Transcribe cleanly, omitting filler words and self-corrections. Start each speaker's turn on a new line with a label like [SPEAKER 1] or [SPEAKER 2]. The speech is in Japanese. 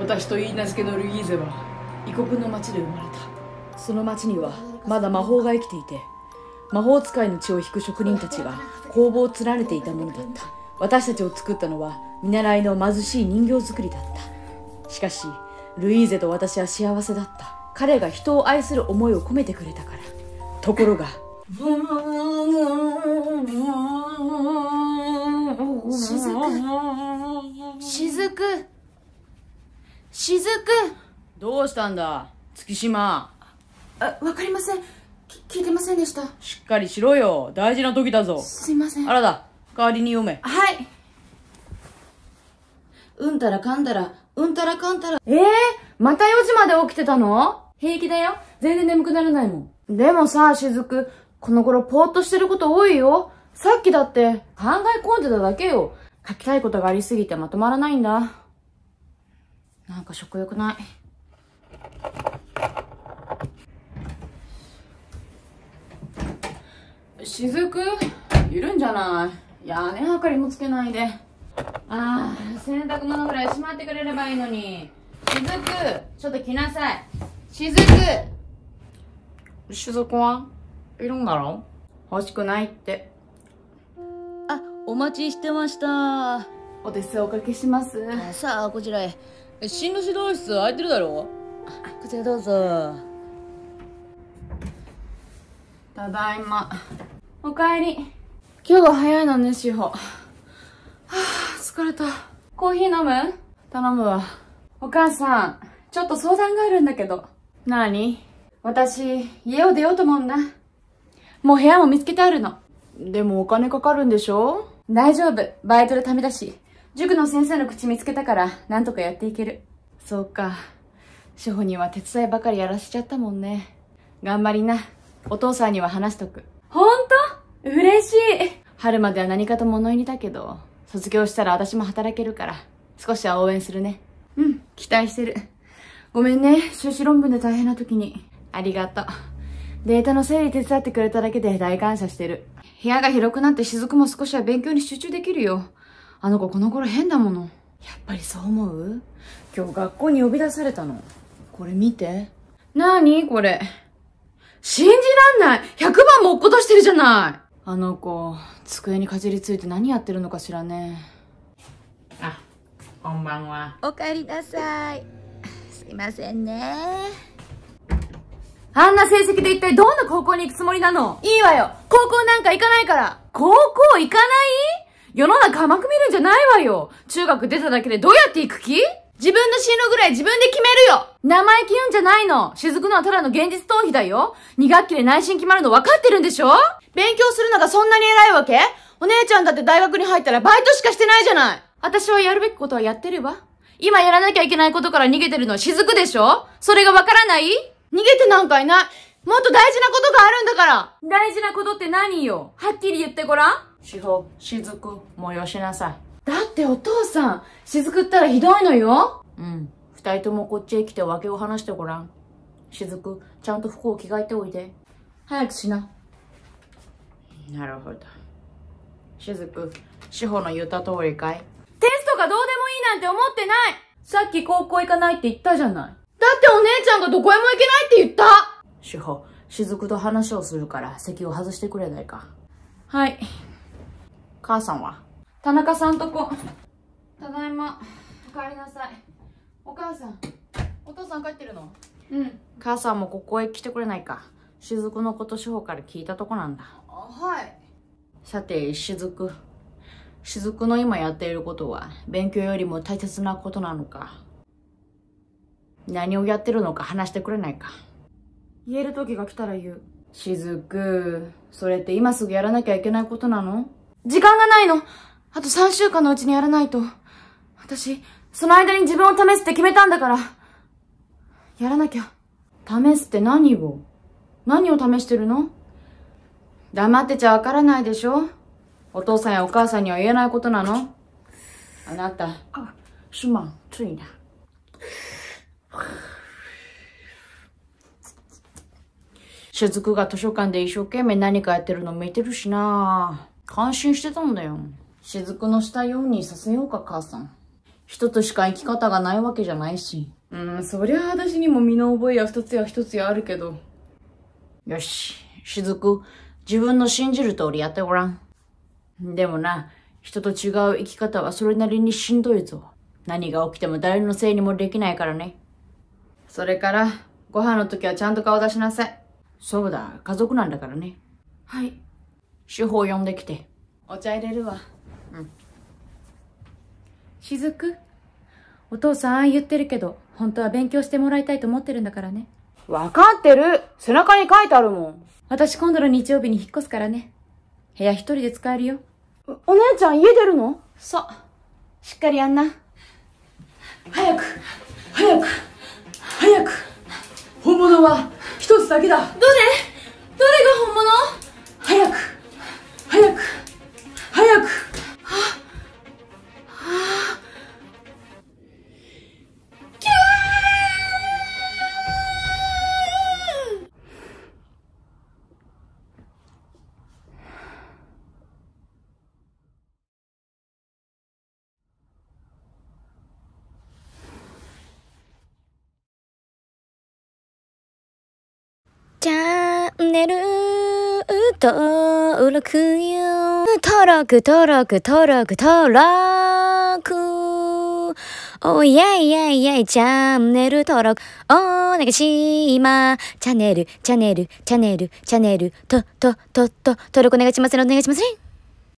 [SPEAKER 1] 私と許嫁のルイーゼは異国の町で生まれた。その町にはまだ魔法が生きていて、魔法使いの血を引く職人たちが工房を連ねていたものだった。私たちを作ったのは見習いの貧しい人形作りだった。しかしルイーゼと私は幸せだった。彼が人を愛する思いを込めてくれたから。ところが
[SPEAKER 2] しずく
[SPEAKER 1] どうしたんだ月島。
[SPEAKER 2] わかりません。聞いてませんでした。
[SPEAKER 1] しっかりしろよ、大事な時だぞ。
[SPEAKER 2] すいません。
[SPEAKER 1] あらだ、代わりに読め。
[SPEAKER 2] はい。うんたらかんたら、うんたらかんたら。また4時まで起きてたの？平気だよ。全然眠くならないもん。でもさ、しずく、この頃ぽーっとしてること多いよ。さっきだって考え込んでただけよ。書きたいことがありすぎてまとまらないんだ。なんか食欲ない。しずく、いるんじゃない？屋根はかりもつけないで。洗濯物ぐらいしまってくれればいいのに。しずく、ちょっと来なさい。しずく。しずくはいるんだろ？欲しくないって。
[SPEAKER 1] お待ちしてました。
[SPEAKER 2] お手数おかけします。
[SPEAKER 1] さあ、こちらへ。進路指導室空いてるだろう？こちらどうぞ。
[SPEAKER 2] ただいま。おかえり。今日は早いのね、しほ。疲れた。コーヒー飲む？頼むわ。お母さん、ちょっと相談があるんだけど。なに？私、家を出ようと思うんだ。もう部屋も見つけてあるの。でもお金かかるんでしょ？大丈夫。バイトでためだし。塾の先生の口見つけたから、なんとかやっていける。そうか。志保には手伝いばかりやらせちゃったもんね。頑張りな。お父さんには話しとく。ほんと？嬉しい。春までは何かと物入りだけど、卒業したら私も働けるから、少しは応援するね。うん、期待してる。ごめんね、修士論文で大変な時に。ありがとう。データの整理手伝ってくれただけで大感謝してる。部屋が広くなって雫も少しは勉強に集中できるよ。あの子この頃変だもの。やっぱりそう思う？今日学校に呼び出されたの。これ見て。なーにこれ。信じらんない！ 100 番も落っことしてるじゃない！あの子、机にかじりついて何やってるのかしらね。こんばんは。
[SPEAKER 3] おかえりなさい。すいませんね。
[SPEAKER 2] あんな成績で一体どんな高校に行くつもりなの？いいわよ。高校なんか行かないから。高校行かない？世の中甘く見るんじゃないわよ。中学出ただけでどうやって行く気？自分の進路ぐらい自分で決めるよ。生意気言うんじゃないの。雫のはただの現実逃避だよ。2学期で内申決まるの分かってるんでしょ？勉強するのがそんなに偉いわけ？お姉ちゃんだって大学に入ったらバイトしかしてないじゃない。私はやるべきことはやってるわ。今やらなきゃいけないことから逃げてるのは雫でしょ？それが分からない？逃げてなんかいない。もっと大事なことがあるんだから。大事なことって何よ？はっきり言ってごらん。しほ、雫、もうよしなさい。だってお父さん、雫ったらひどいのよ。うん。二人ともこっちへ来て訳を話してごらん。雫、ちゃんと服を着替えておいで。早くしな。なるほど。雫、志保の言った通りかい？テストがどうでもいいなんて思ってない。さっき高校行かないって言ったじゃない。だってお姉ちゃんがどこへも行けないって言った。志保、雫と話をするから席を外してくれないか。はい。母さんは？田中さんとこ。ただいま。お帰りなさい。お母さん。お父さん帰ってるの？うん。母さんもここへ来てくれないか。雫のこと志保から聞いたとこなんだ。はい。さて、雫の今やっていることは勉強よりも大切なことなのか？何をやってるのか話してくれないか？言える時が来たら言う。雫、それって今すぐやらなきゃいけないことなの？時間がないの。あと3週間のうちにやらないと。私、その間に自分を試すって決めたんだから。やらなきゃ。試すって何を試してるの？黙ってちゃわからないでしょ？お父さんやお母さんには言えないことなの？あなた、すまん、ついな。雫が図書館で一生懸命何かやってるの見てるしな。感心してたんだよ。雫のしたようにさせようか、母さん。 一つしか生き方がないわけじゃないし。
[SPEAKER 1] そりゃ私にも身の覚えや一つやあるけど。
[SPEAKER 2] よし、しずく、自分の信じる通りやってごらん。でもな、人と違う生き方はそれなりにしんどいぞ。何が起きても誰のせいにもできないからね。
[SPEAKER 1] それから、ご飯の時はちゃんと顔出しなさい。
[SPEAKER 2] そうだ、家族なんだからね。
[SPEAKER 1] はい。
[SPEAKER 2] 司法呼んできて。
[SPEAKER 1] お茶入れるわ。
[SPEAKER 4] しずく、お父さんああ言ってるけど、本当は勉強してもらいたいと思ってるんだからね。
[SPEAKER 1] わかってる。背中に書いてあるもん。
[SPEAKER 4] 私今度の日曜日に引っ越すからね。部屋一人で使えるよ。
[SPEAKER 1] お姉ちゃん家出るの？
[SPEAKER 2] そう。しっかりやんな。
[SPEAKER 1] 早く本物は一つだけだ。
[SPEAKER 2] どれが本物？
[SPEAKER 1] 早く
[SPEAKER 3] チャンネル登録よ。登録。おいやいやいやい、チャンネル登録お願いします。チャンネル登録お願いしますね。